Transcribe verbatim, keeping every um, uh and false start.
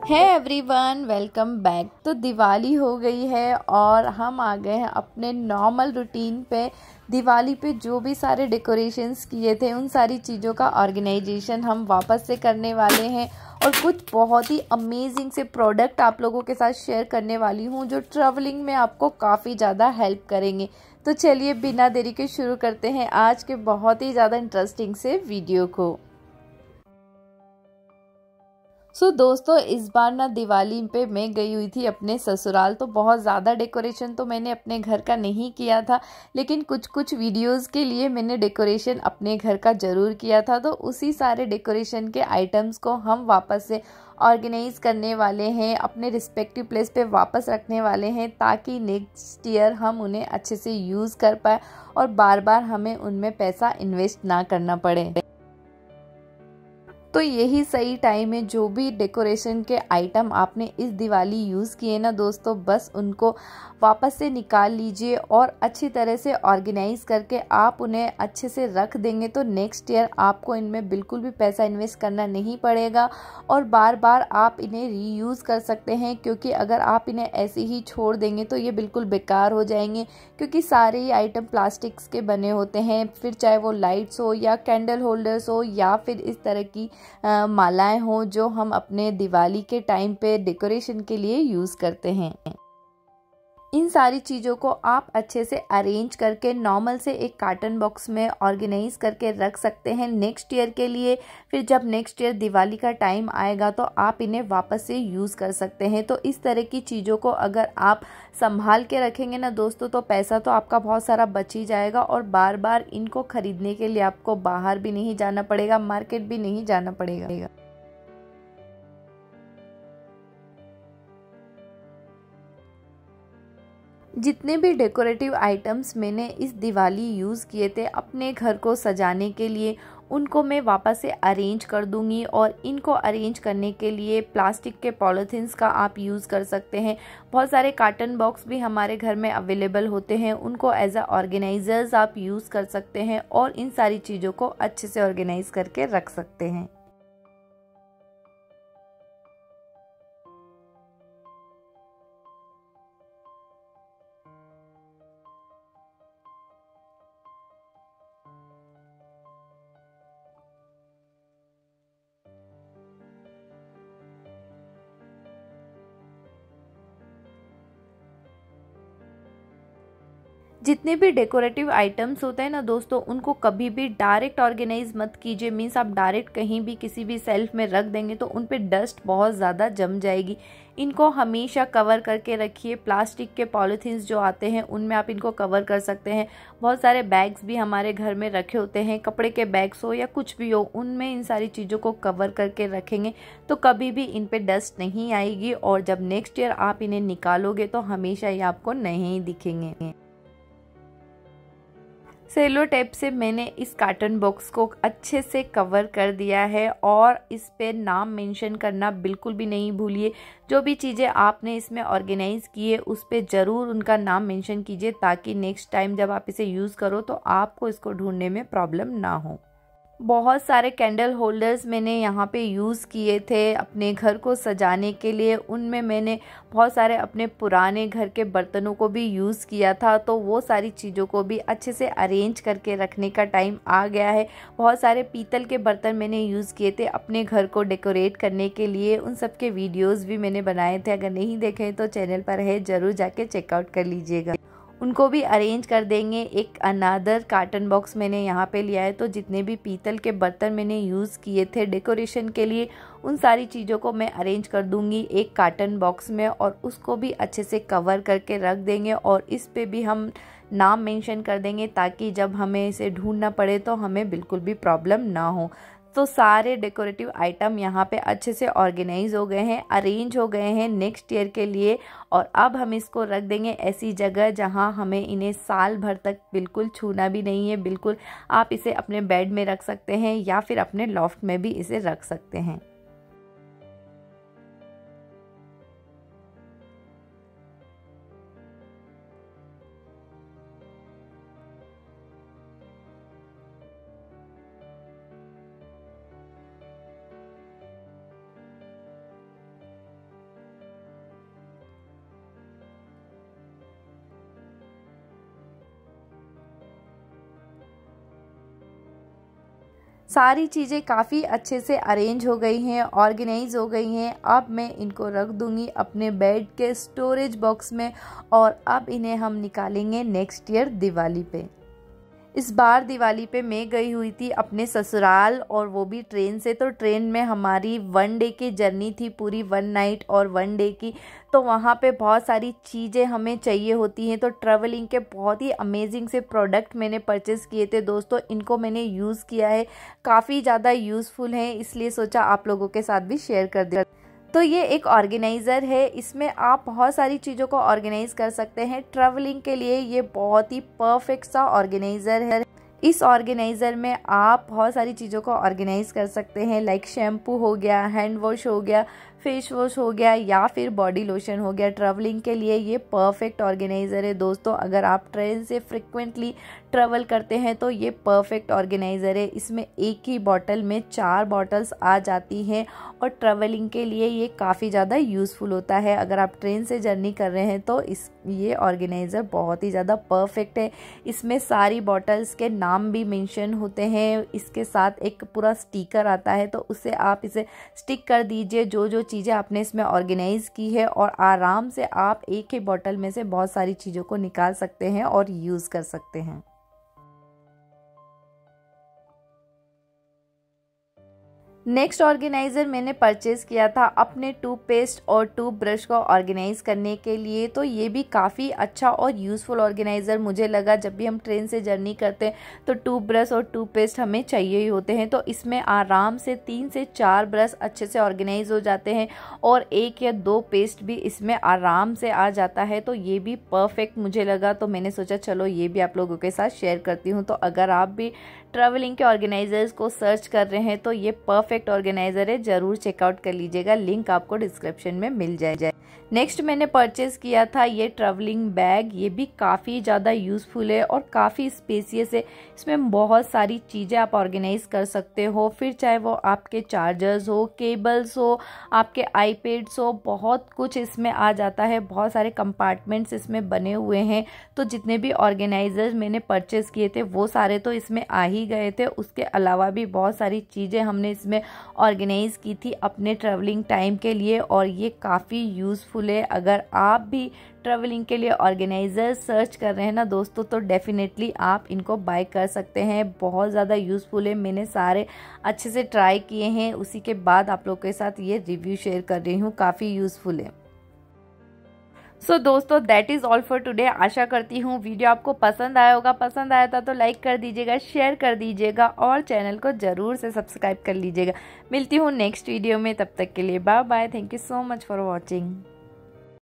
है everyone, welcome back. तो दिवाली हो गई है और हम आ गए हैं अपने नॉर्मल रूटीन पे। दिवाली पे जो भी सारे डेकोरेशंस किए थे उन सारी चीज़ों का ऑर्गेनाइजेशन हम वापस से करने वाले हैं और कुछ बहुत ही अमेजिंग से प्रोडक्ट आप लोगों के साथ शेयर करने वाली हूँ जो ट्रैवलिंग में आपको काफ़ी ज़्यादा हेल्प करेंगे। तो चलिए बिना देरी के शुरू करते हैं आज के बहुत ही ज़्यादा इंटरेस्टिंग से वीडियो को। सो so, दोस्तों इस बार ना दिवाली पे मैं गई हुई थी अपने ससुराल। तो बहुत ज़्यादा डेकोरेशन तो मैंने अपने घर का नहीं किया था, लेकिन कुछ कुछ वीडियोस के लिए मैंने डेकोरेशन अपने घर का ज़रूर किया था। तो उसी सारे डेकोरेशन के आइटम्स को हम वापस से ऑर्गेनाइज करने वाले हैं, अपने रिस्पेक्टिव प्लेस पे वापस रखने वाले हैं ताकि नेक्स्ट ईयर हम उन्हें अच्छे से यूज़ कर पाए और बार बार हमें उनमें पैसा इन्वेस्ट ना करना पड़े। तो यही सही टाइम है, जो भी डेकोरेशन के आइटम आपने इस दिवाली यूज़ किए ना दोस्तों, बस उनको वापस से निकाल लीजिए और अच्छी तरह से ऑर्गेनाइज करके आप उन्हें अच्छे से रख देंगे तो नेक्स्ट ईयर आपको इनमें बिल्कुल भी पैसा इन्वेस्ट करना नहीं पड़ेगा और बार बार आप इन्हें रीयूज़ कर सकते हैं। क्योंकि अगर आप इन्हें ऐसे ही छोड़ देंगे तो ये बिल्कुल बेकार हो जाएंगे, क्योंकि सारे ही आइटम प्लास्टिक्स के बने होते हैं, फिर चाहे वो लाइट्स हो या कैंडल होल्डर्स हो या फिर इस तरह की आ, मालाएं हो जो हम अपने दिवाली के टाइम पे डेकोरेशन के लिए यूज़ करते हैं। इन सारी चीज़ों को आप अच्छे से अरेंज करके नॉर्मल से एक कार्टन बॉक्स में ऑर्गेनाइज करके रख सकते हैं नेक्स्ट ईयर के लिए। फिर जब नेक्स्ट ईयर दिवाली का टाइम आएगा तो आप इन्हें वापस से यूज़ कर सकते हैं। तो इस तरह की चीज़ों को अगर आप संभाल के रखेंगे ना दोस्तों, तो पैसा तो आपका बहुत सारा बच ही जाएगा और बार बार इनको खरीदने के लिए आपको बाहर भी नहीं जाना पड़ेगा, मार्केट भी नहीं जाना पड़ेगा। जितने भी डेकोरेटिव आइटम्स मैंने इस दिवाली यूज़ किए थे अपने घर को सजाने के लिए, उनको मैं वापस से अरेंज कर दूंगी। और इनको अरेंज करने के लिए प्लास्टिक के पॉलीथीन्स का आप यूज़ कर सकते हैं। बहुत सारे कार्टन बॉक्स भी हमारे घर में अवेलेबल होते हैं, उनको एज अ ऑर्गेनाइजर्स आप यूज़ कर सकते हैं और इन सारी चीज़ों को अच्छे से ऑर्गेनाइज करके रख सकते हैं। जितने भी डेकोरेटिव आइटम्स होते हैं ना दोस्तों, उनको कभी भी डायरेक्ट ऑर्गेनाइज मत कीजिए। मीन्स आप डायरेक्ट कहीं भी किसी भी सेल्फ में रख देंगे तो उन पे डस्ट बहुत ज़्यादा जम जाएगी। इनको हमेशा कवर करके रखिए। प्लास्टिक के पॉलीथीन्स जो आते हैं उनमें आप इनको कवर कर सकते हैं। बहुत सारे बैग्स भी हमारे घर में रखे होते हैं, कपड़े के बैग्स हो या कुछ भी हो, उनमें इन सारी चीज़ों को कवर करके रखेंगे तो कभी भी इन पे डस्ट नहीं आएगी और जब नेक्स्ट ईयर आप इन्हें निकालोगे तो हमेशा ये आपको नहीं दिखेंगे। सेलो टेप से मैंने इस कार्टन बॉक्स को अच्छे से कवर कर दिया है और इस पे नाम मेंशन करना बिल्कुल भी नहीं भूलिए। जो भी चीज़ें आपने इसमें ऑर्गेनाइज की है उस पे ज़रूर उनका नाम मेंशन कीजिए ताकि नेक्स्ट टाइम जब आप इसे यूज़ करो तो आपको इसको ढूंढने में प्रॉब्लम ना हो। बहुत सारे कैंडल होल्डर्स मैंने यहाँ पे यूज़ किए थे अपने घर को सजाने के लिए। उनमें मैंने बहुत सारे अपने पुराने घर के बर्तनों को भी यूज़ किया था, तो वो सारी चीज़ों को भी अच्छे से अरेंज करके रखने का टाइम आ गया है। बहुत सारे पीतल के बर्तन मैंने यूज़ किए थे अपने घर को डेकोरेट करने के लिए, उन सब के वीडियोज़ भी मैंने बनाए थे। अगर नहीं देखे तो चैनल पर है, ज़रूर जाके चेकआउट कर लीजिएगा। उनको भी अरेंज कर देंगे। एक अनादर कार्टन बॉक्स मैंने यहाँ पे लिया है, तो जितने भी पीतल के बर्तन मैंने यूज़ किए थे डेकोरेशन के लिए उन सारी चीज़ों को मैं अरेंज कर दूँगी एक कार्टन बॉक्स में और उसको भी अच्छे से कवर करके रख देंगे और इस पे भी हम नाम मेंशन कर देंगे ताकि जब हमें इसे ढूंढना पड़े तो हमें बिल्कुल भी प्रॉब्लम ना हो। तो सारे डेकोरेटिव आइटम यहाँ पे अच्छे से ऑर्गेनाइज हो गए हैं, अरेंज हो गए हैं नेक्स्ट ईयर के लिए। और अब हम इसको रख देंगे ऐसी जगह जहाँ हमें इन्हें साल भर तक बिल्कुल छूना भी नहीं है। बिल्कुल आप इसे अपने बेड में रख सकते हैं या फिर अपने लॉफ्ट में भी इसे रख सकते हैं। सारी चीज़ें काफ़ी अच्छे से अरेंज हो गई हैं, ऑर्गेनाइज हो गई हैं। अब मैं इनको रख दूंगी अपने बेड के स्टोरेज बॉक्स में और अब इन्हें हम निकालेंगे नेक्स्ट ईयर दिवाली पे। इस बार दिवाली पे मैं गई हुई थी अपने ससुराल और वो भी ट्रेन से। तो ट्रेन में हमारी वन डे की जर्नी थी, पूरी वन नाइट और वन डे की। तो वहाँ पे बहुत सारी चीज़ें हमें चाहिए होती हैं। तो ट्रैवलिंग के बहुत ही अमेजिंग से प्रोडक्ट मैंने परचेज़ किए थे दोस्तों। इनको मैंने यूज़ किया है, काफ़ी ज़्यादा यूज़फुल हैं, इसलिए सोचा आप लोगों के साथ भी शेयर कर दिया। तो ये एक ऑर्गेनाइज़र है, इसमें आप बहुत सारी चीज़ों को ऑर्गेनाइज कर सकते हैं। ट्रैवलिंग के लिए ये बहुत ही परफेक्ट सा ऑर्गेनाइज़र है। इस ऑर्गेनाइज़र में आप बहुत सारी चीज़ों को ऑर्गेनाइज कर सकते हैं, लाइक शैम्पू हो गया, हैंड वॉश हो गया, फेस वॉश हो गया या फिर बॉडी लोशन हो गया। ट्रैवलिंग के लिए ये परफेक्ट ऑर्गेनाइज़र है दोस्तों। अगर आप ट्रेन से फ्रिक्वेंटली ट्रैवल करते हैं तो ये परफेक्ट ऑर्गेनाइज़र है। इसमें एक ही बॉटल में चार बॉटल्स आ जाती हैं और ट्रैवलिंग के लिए ये काफ़ी ज़्यादा यूज़फुल होता है। अगर आप ट्रेन से जर्नी कर रहे हैं तो इस ये ऑर्गेनाइज़र बहुत ही ज़्यादा परफेक्ट है। इसमें सारी बॉटल्स के नाम भी मेंशन होते हैं। इसके साथ एक पूरा स्टिकर आता है, तो उससे आप इसे स्टिक कर दीजिए जो जो चीज़ें आपने इसमें ऑर्गेनाइज की है, और आराम से आप एक ही बॉटल में से बहुत सारी चीज़ों को निकाल सकते हैं और यूज़ कर सकते हैं। नेक्स्ट ऑर्गेनाइज़र मैंने परचेज़ किया था अपने टूथपेस्ट और टूथ ब्रश को ऑर्गेनाइज करने के लिए। तो ये भी काफ़ी अच्छा और यूज़फुल ऑर्गेनाइज़र मुझे लगा। जब भी हम ट्रेन से जर्नी करते हैं तो टूथ ब्रश और टूथपेस्ट हमें चाहिए ही होते हैं। तो इसमें आराम से तीन से चार ब्रश अच्छे से ऑर्गेनाइज हो जाते हैं और एक या दो पेस्ट भी इसमें आराम से आ जाता है। तो ये भी परफेक्ट मुझे लगा, तो मैंने सोचा चलो ये भी आप लोगों के साथ शेयर करती हूँ। तो अगर आप भी ट्रैवलिंग के ऑर्गेनाइजर्स को सर्च कर रहे हैं तो ये परफेक्ट ऑर्गेनाइज़र है, ज़रूर चेकआउट कर लीजिएगा, लिंक आपको डिस्क्रिप्शन में मिल जाए। नेक्स्ट मैंने परचेज़ किया था ये ट्रैवलिंग बैग। ये भी काफ़ी ज़्यादा यूज़फुल है और काफ़ी स्पेसियस है। इसमें बहुत सारी चीज़ें आप ऑर्गेनाइज कर सकते हो, फिर चाहे वो आपके चार्जर्स हो, केबल्स हो, आपके आईपैड्स हो, बहुत कुछ इसमें आ जाता है। बहुत सारे कंपार्टमेंट्स इसमें बने हुए हैं। तो जितने भी ऑर्गेनाइजर्स मैंने परचेज़ किए थे वो सारे तो इसमें आ ही गए थे। उसके अलावा भी बहुत सारी चीज़ें हमने इसमें ऑर्गेनाइज की थी अपने ट्रैवलिंग टाइम के लिए, और ये काफ़ी यूज़फुल है। अगर आप भी ट्रैवलिंग के लिए ऑर्गेनाइज़र सर्च कर रहे हैं ना दोस्तों, तो डेफिनेटली आप इनको बाय कर सकते हैं। बहुत ज़्यादा यूज़फुल है, मैंने सारे अच्छे से ट्राई किए हैं, उसी के बाद आप लोग के साथ ये रिव्यू शेयर कर रही हूँ। काफ़ी यूज़फुल है। सो so, दोस्तों that is all for today. आशा करती हूँ वीडियो आपको पसंद आया होगा। पसंद आया था तो लाइक कर दीजिएगा, शेयर कर दीजिएगा और चैनल को ज़रूर से सब्सक्राइब कर लीजिएगा। मिलती हूँ नेक्स्ट वीडियो में, तब तक के लिए bye bye. Thank you so much for watching.